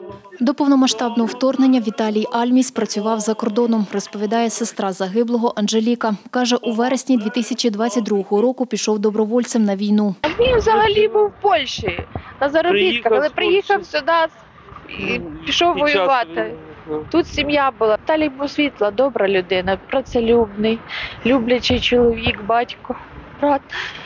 До повномасштабного вторгнення Віталій Альміс працював за кордоном, розповідає сестра загиблого Анжеліка. Каже, у вересні 2022 року пішов добровольцем на війну. Він взагалі був в Польщі на заробітках, але приїхав сюди і пішов воювати. Тут сім'я була. Віталій був світла, добра людина, працелюбний, люблячий чоловік, батько, брат.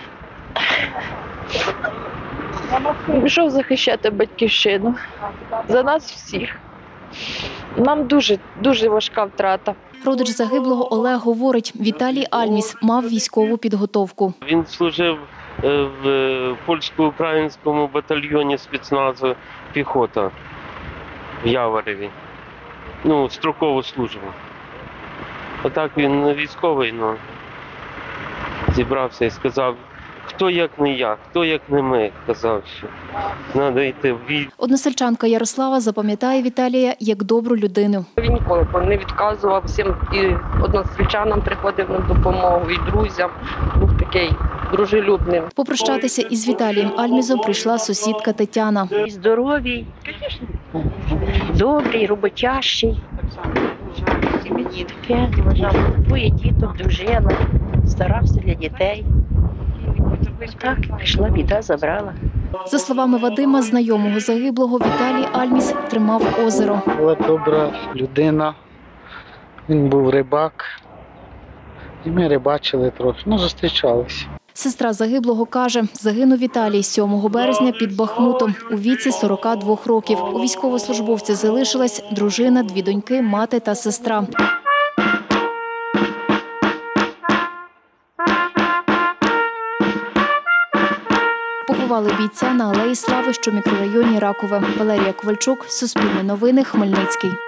Пішов захищати батьківщину за нас всіх. Нам дуже важка втрата. Родич загиблого Олег говорить, Віталій Альміс мав військову підготовку. Він служив в польсько-українському батальйоні спецназу «Піхота» в Яворові. Строкову службу. Отак він військовий, зібрався і сказав, хто як не я, хто як не ми, казав, що треба йти в бій. Односельчанка Ярослава запам'ятає Віталія як добру людину. Він ніколи не відказував всім, і односельчанам приходив на допомогу, і друзям. Був такий дружелюбним. Попрощатися із Віталієм Альмізом прийшла сусідка Тетяна. Здоровий, добрий, роботящий. Двоє діток, дружина, старався для дітей. Так, прийшла біда, забрала. За словами Вадима, знайомого загиблого, Віталій Альміс тримав озеро. Була добра людина, він був рибак, і ми рибачили трохи, зустрічалися. Сестра загиблого каже, загинув Віталій 7 березня під Бахмутом у віці 42 років. У військовослужбовця залишилась дружина, 2 доньки, мати та сестра. Поховали бійця на Алеї Слави, що в мікрорайоні Ракове. Валерія Ковальчук, Суспільне новини, Хмельницький.